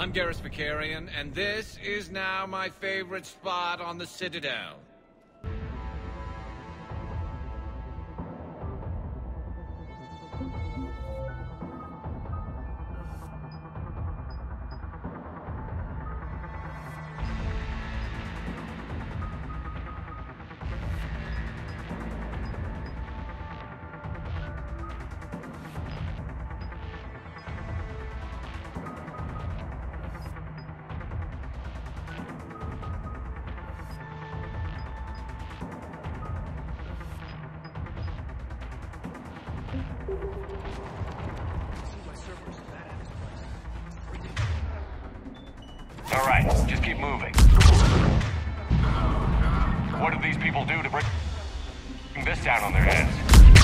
I'm Garrus Vakarian, and this is now my favorite spot on the Citadel. All right, just keep moving. What did these people do to bring this down on their heads?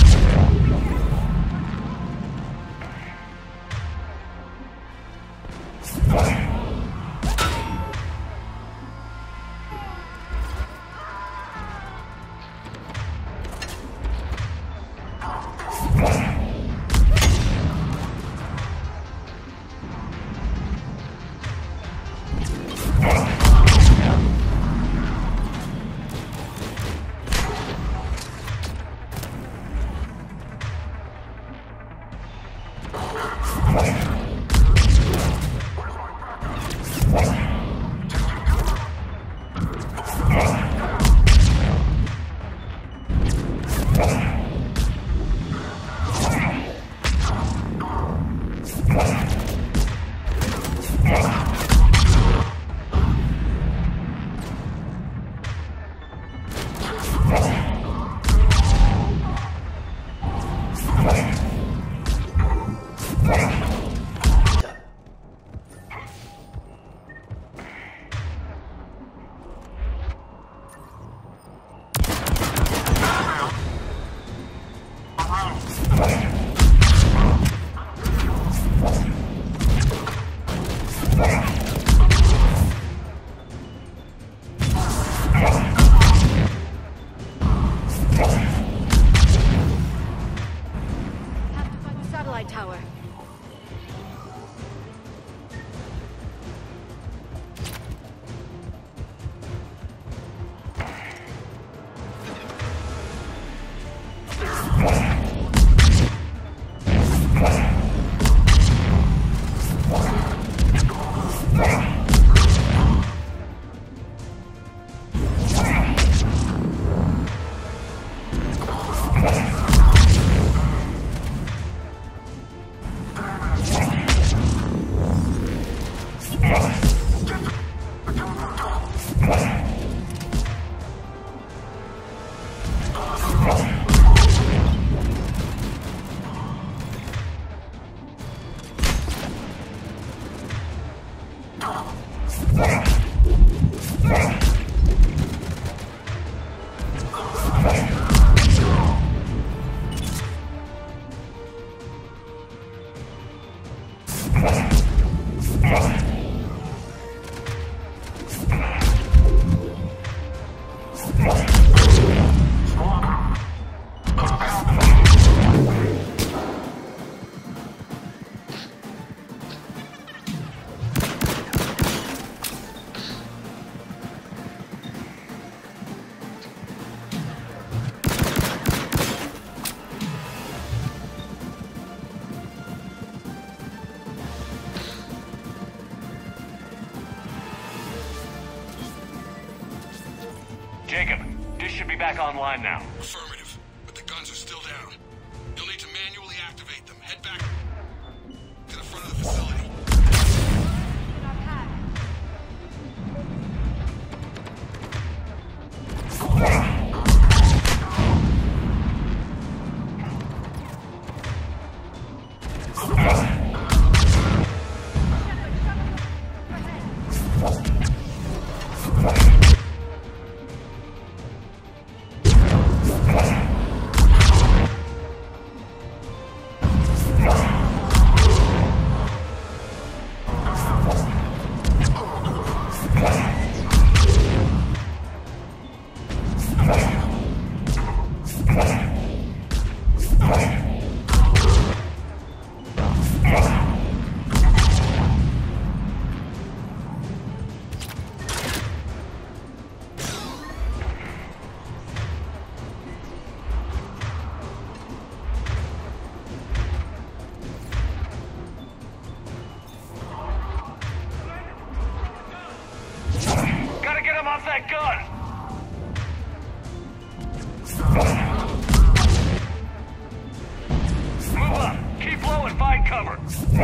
Tower. Jacob, dish should be back online now. Affirmative, but the guns are still down. You'll need to manually activate them. Head back to the front of the facility. off that gun! Move up! Keep low and find cover!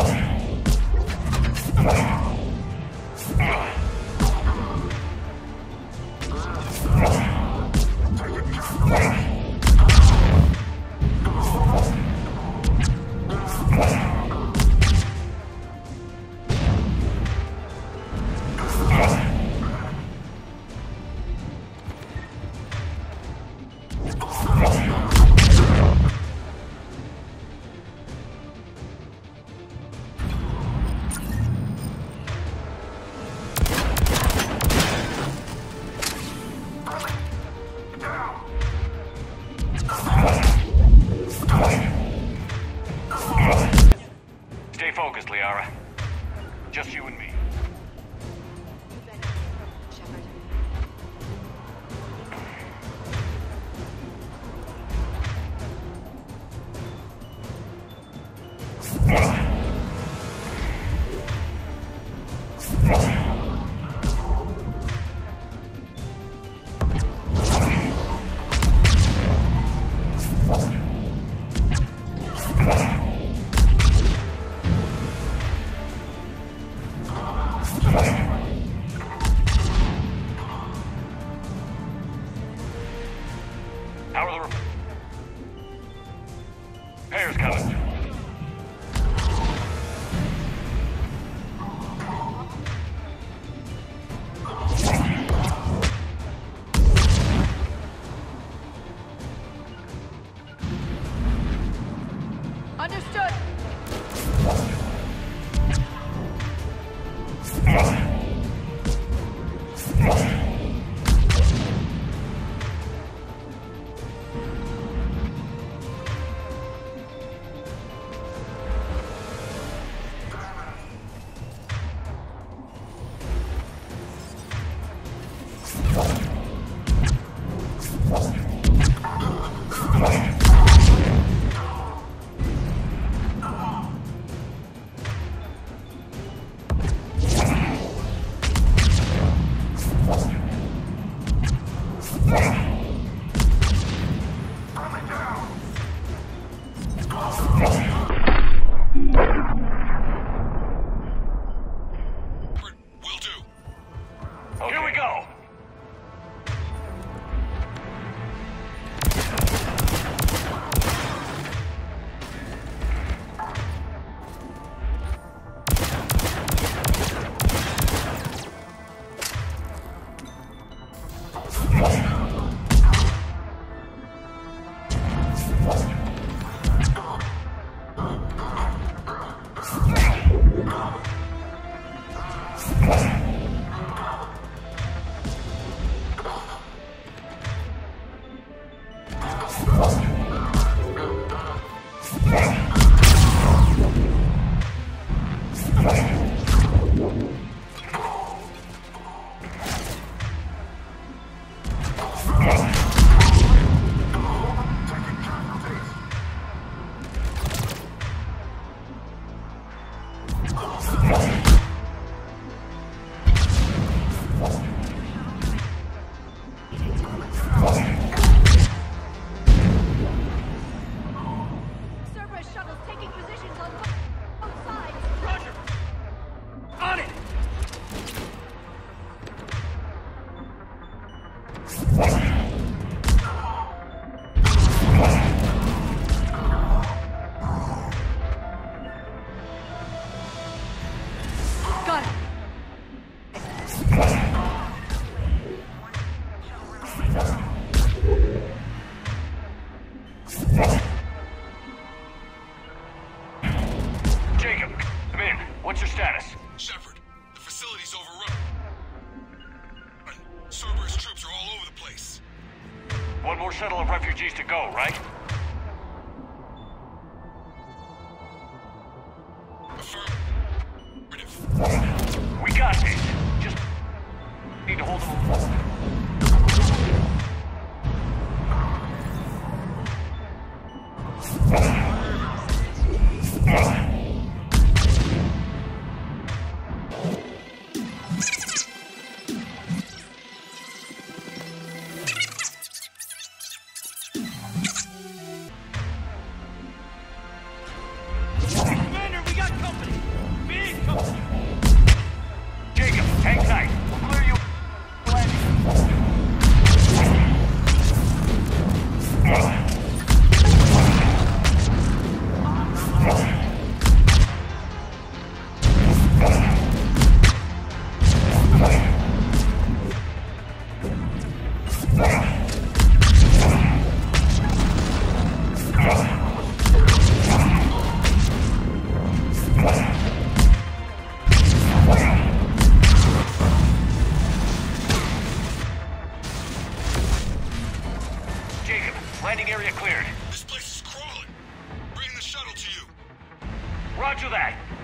Stay focused, Liara. Just you and me. How are the repairs coming? Understood. Will do. Here we go! Cerberus shuttles taking positions on both sides. Roger! On it! Got it. Jacob, come in. What's your status? Shepard, the facility's overrun. Cerberus troops are all over the place. One more shuttle of refugees to go, right? Affirmative. We got this. Just need to hold them. Landing area cleared. This place is crawling. Bring the shuttle to you. Roger that.